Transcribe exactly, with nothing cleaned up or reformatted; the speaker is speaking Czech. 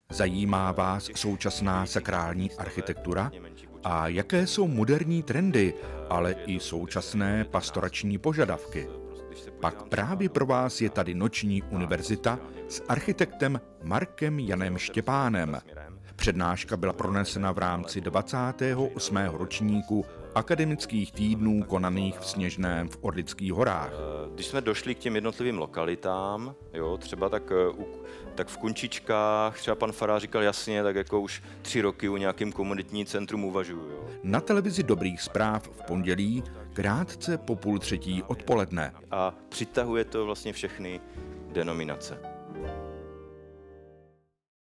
Zajímá vás současná sakrální architektura? A jaké jsou moderní trendy, ale i současné pastorační požadavky? Pak právě pro vás je tady Noční univerzita s architektem Markem Janem Štěpánem. Přednáška byla pronesena v rámci dvacátého osmého ročníku akademických týdnů konaných v Sněžném v Orlických horách. Když jsme došli k těm jednotlivým lokalitám, jo, třeba tak, tak v Kunčičkách, třeba pan farář říkal jasně, tak jako už tři roky u nějakým komunitní centrum uvažuju. Jo. Na televizi Dobrých zpráv v pondělí, krátce po půl třetí odpoledne. A přitahuje to vlastně všechny denominace.